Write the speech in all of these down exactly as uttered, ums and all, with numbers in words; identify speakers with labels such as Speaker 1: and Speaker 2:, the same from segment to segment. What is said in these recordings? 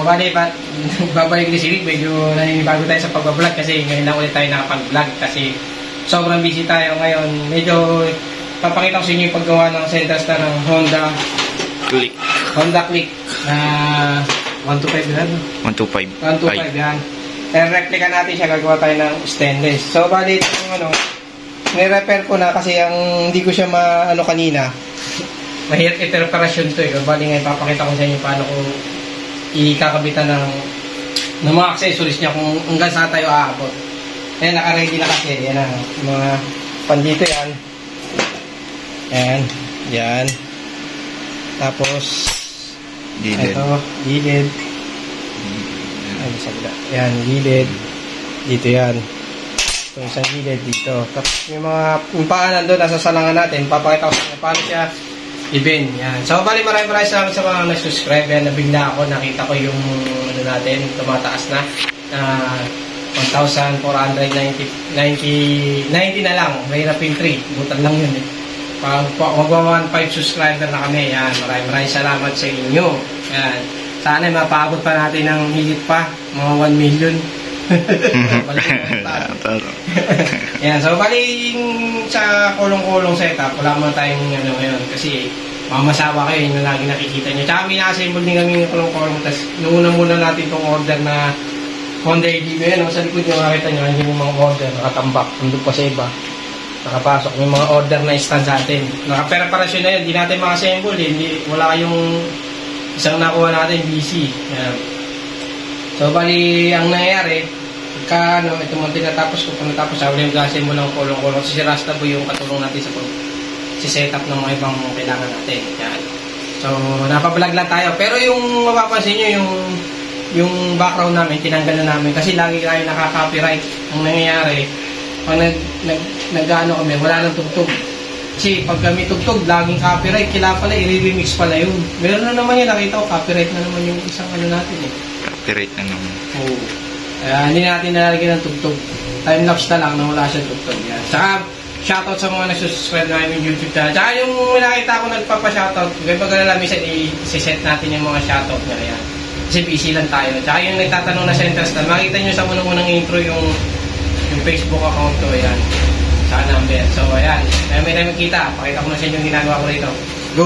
Speaker 1: bali, babalik ni si Rick, medyo naninibago tayo sa pag-vlog kasi ngayon lang ulit tayo nakapag-vlog kasi sobrang busy tayo ngayon. Medyo papakita ko sa inyo yung paggawa ng center stand ng Honda
Speaker 2: Click.
Speaker 1: Honda Click na one two five yan.
Speaker 2: one two five.
Speaker 1: one two five yan. Eh, replica natin siya, gagawa tayo ng stainless. So, bali, itong ano, ni-repair ko na kasi ang hindi ko siya ma-ano kanina. Mahirap iterreparasyon to eh. Bali ngayon, papakita ko sa inyo paano ko ikakabitan ng, ng mga accessories niya kung hanggang saan tayo aabot. Ayan, naka-ready na kasi. Yan na, mga pandito yan. Ayan, yan. Tapos,
Speaker 2: gilid.
Speaker 1: Ito, gilid. Ay, sabila. Ayan, gilid. Dito yan. So, isang gilid dito. Tapos, yung mga, yung paanan doon, nasa salangan natin. Papakita ko sa inyo paano siya i-bend. Yan. So, bali maraming maraming salamat sa mga nag-subscribe. Yan, nabigla ako. Nakita ko yung, ano natin, tumataas na. Uh, one thousand four hundred ninety, ninety na lang. Mahirap yung three. Butan lang yun eh. Pag magwa one five subscriber na kami. Yan. Maraming maraming salamat sa inyo. Yan. Sana mapaabot pa natin ng higit pa. Mga one million. Yan, so bali sa kulong-kulong setup, wala mo tayong ano ngayon kasi mamasawa kayo yung lagi nakikita nyo. Tsaka may na-assemble din kami yung kulong-kulong. Tapos nuuna muna natin itong order na Honda A D B. Yan, sa likod nyo makita nyo, yung mga order nakatambak, nandun pa sa iba nakapasok, yung mga order na stand sa atin. Nakapreparasyon na yun, hindi natin maka-assemble eh. Hindi, wala yung isang nakuha natin, busy. Yan. So, bali, ang nangyayari, pagka, ano, ito mga tinatapos ko, kung natapos, sabi yung gasin mo ng kulong-kulong. Si Rasta Boy yung katulong natin sa pag-set-up ng mga ibang kailangan natin. Yan. So, napablog lang tayo. Pero yung mapapansin nyo, yung, yung background namin, tinanggal na namin. Kasi lagi tayo nakaka-copyright. Ang nangyayari, pag nag, nag, nag-ano kami, wala nang tugtog. Kasi pag kami tugtog, laging copyright. Kailangan pala, i-remix pala yun. Meron na naman yun, nakita ko, copyright na naman yung isang ano natin eh.
Speaker 2: Copyright na naman.
Speaker 1: Oo. Kaya hindi natin nalalagyan ng tugtog. Time-lapse na lang na wala siya tugtog. Yan. Saka, shoutout sa mga nagsusubscribe na yung YouTube channel. Saka yung nakita ko nagpapa-shoutout, kaya pag alala, minsan i-set natin yung mga shoutout niya. Yan. Kasi busy lang tayo. Saka yung nagtatanong na center stand, makita nyo sa unang-unang intro yung, yung Facebook account ko. Yan. Sa number. So, ayan. Kaya may namin kita. Pakita ko na sa inyo yung ginagawa ko rito. Go!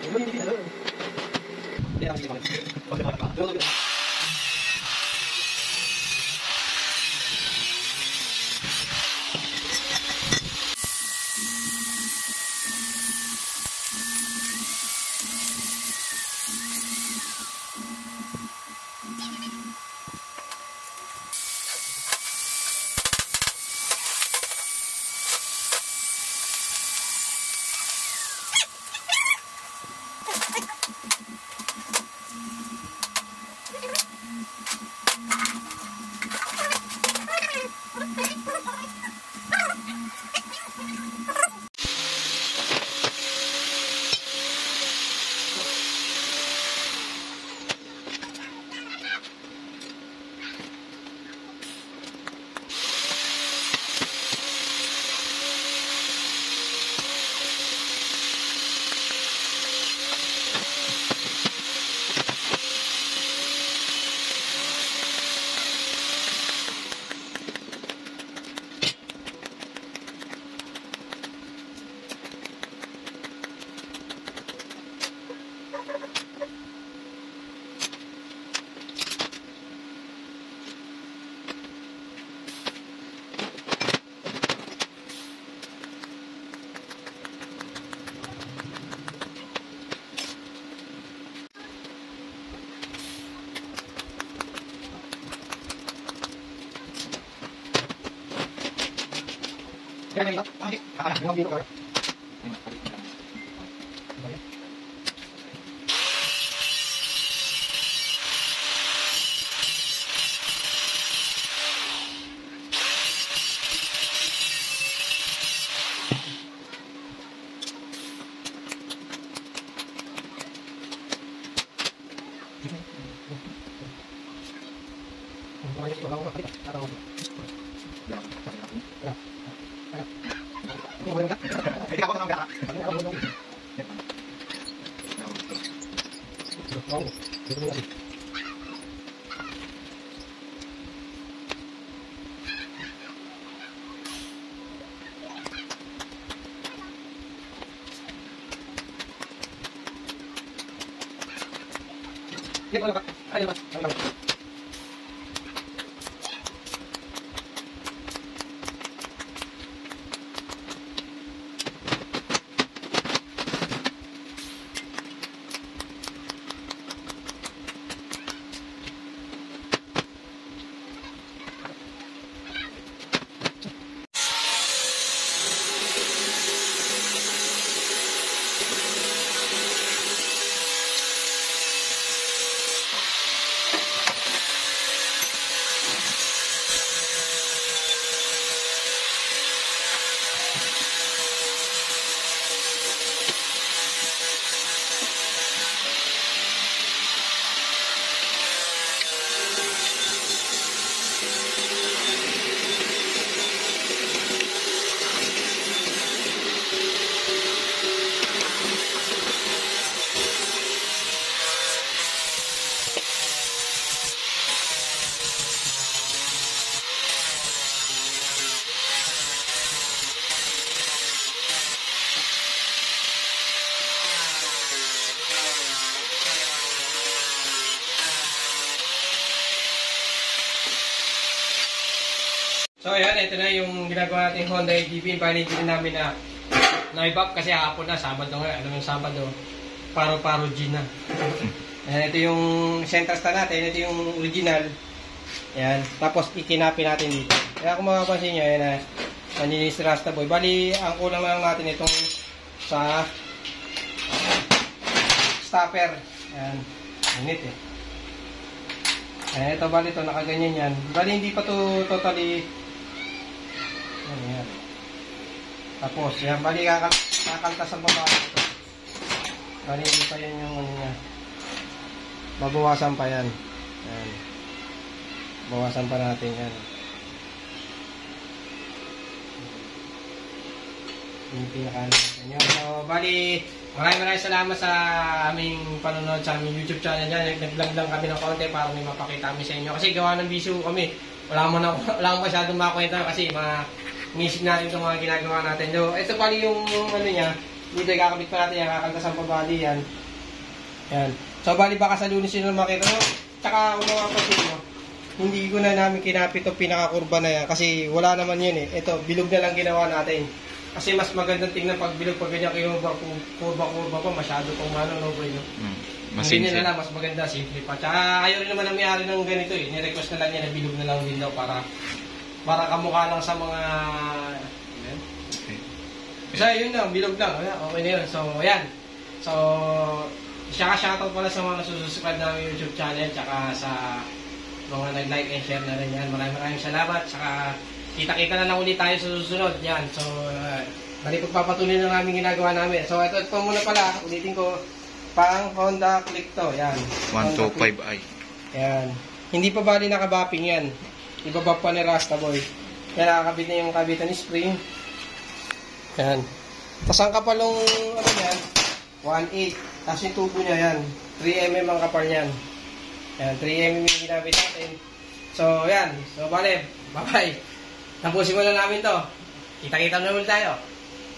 Speaker 1: So ayan, ito na yung ginagawa natin Honda A G B. Bali din namin na na-ibap kasi hapon na, Sabado nga. Alam mo yung Sabado, paro-paro G na. Ayan, ito yung center stand natin. Ito yung original. Ayan, tapos ikinapi natin dito. Kaya kung makapansin nyo, ayan na, naninis Rasta Boy. Bali, ang kulang lang natin itong sa stopper. Ayan, init eh. Ayan, ito bali ito, nakaganyan yan. Bali, hindi pa to totally. Ayan, yan. Tapos, yan, bali kakal kakaltas ang baba ito. Bali, hindi pa yan yung ano niya. Babawasan pa yan. Ayan. Bawasan pa natin yan. Yung pinakaano natin yun. So, bali, maraming maraming salamat sa aming panonood sa aming YouTube channel dyan. Naglang lang kami ng konti para may mapakita kami sa inyo. Kasi gawa ng bisyo kami. Wala mo na, wala mo masyadong makakwenta kasi ma-misik natin itong mga ginagawa natin. So, ito pali yung ano niya, Dito, ikakabit pa natin yan. Kakaltasan pa bali yan. Yan. So, bali baka sa lunes yun lang makita mo. Tsaka, kung makapasin mo, hindi ko na namin kinapit itong pinakakurba na yan. Kasi wala naman yun eh. Ito, bilog na lang ginawa natin. Kasi mas magandang tingnan pag bilog, pag ganyan kinuba, kurba-kurba pa, masyado pong ano, no, bro, no?
Speaker 2: Hmm.
Speaker 1: Hindi
Speaker 2: Masinsin.
Speaker 1: na lang, mas maganda, simple pa. Tsaka ayaw rin naman ang mayari ng ganito eh. Ni-request na lang niya na bilog na lang din daw para para kamukha lang sa mga... Ayan.
Speaker 2: Okay.
Speaker 1: Kasi yun lang, bilog lang. Ayan, okay na yun. So, ayan. So, shoutout pala sa mga nasususubscribe namin YouTube channel tsaka sa mga nag-like and share na rin yan. Maraming maraming salamat. Tsaka kita-kita na lang ulit tayo sa susunod. Yan. So, uh, bali pagpapatuloy na namin ginagawa namin. So, ito, ito muna pala. Ulitin ko. Pang Honda Click to, yan.
Speaker 2: one two five i.
Speaker 1: Yan. Hindi pa bali nakabapping yan. Ibabap pa ni Rasta Boy. Yan, nakakabit na yung kabitan ni spring. Yan. Tapos ang kapalong, ano yan, one eight. Tapos yung tubo niya yan, three millimeters ang kapal niyan. Yan, three millimeters yung ginabit natin. So, yan. So, bali, bye-bye. Tapusin mo na namin to. Kita-kita na ulit tayo.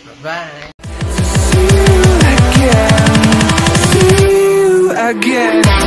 Speaker 1: Bye-bye.
Speaker 3: again.